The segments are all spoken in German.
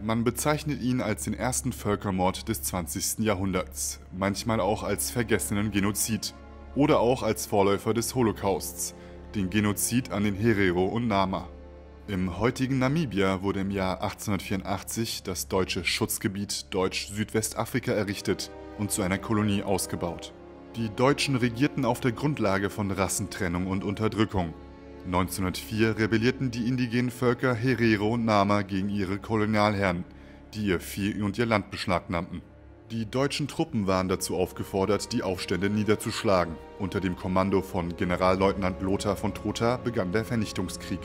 Man bezeichnet ihn als den ersten Völkermord des 20. Jahrhunderts, manchmal auch als vergessenen Genozid oder auch als Vorläufer des Holocausts, den Genozid an den Herero und Nama. Im heutigen Namibia wurde im Jahr 1884 das deutsche Schutzgebiet Deutsch-Südwestafrika errichtet und zu einer Kolonie ausgebaut. Die Deutschen regierten auf der Grundlage von Rassentrennung und Unterdrückung. 1904 rebellierten die indigenen Völker Herero und Nama gegen ihre Kolonialherren, die ihr Vieh und ihr Land beschlagnahmten. Die deutschen Truppen waren dazu aufgefordert, die Aufstände niederzuschlagen. Unter dem Kommando von Generalleutnant Lothar von Trotha begann der Vernichtungskrieg.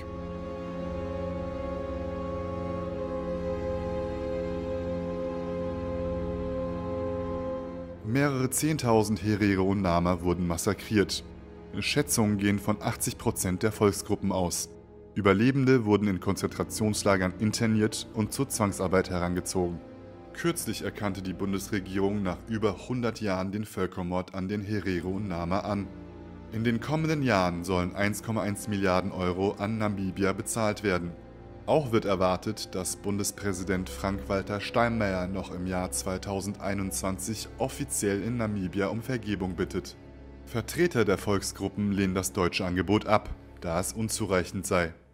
Mehrere 10.000 Herero und Nama wurden massakriert. Schätzungen gehen von 80% der Volksgruppen aus. Überlebende wurden in Konzentrationslagern interniert und zur Zwangsarbeit herangezogen. Kürzlich erkannte die Bundesregierung nach über 100 Jahren den Völkermord an den Herero und Nama an. In den kommenden Jahren sollen 1,1 Milliarden Euro an Namibia bezahlt werden. Auch wird erwartet, dass Bundespräsident Frank-Walter Steinmeier noch im Jahr 2021 offiziell in Namibia um Vergebung bittet. Vertreter der Volksgruppen lehnen das deutsche Angebot ab, da es unzureichend sei.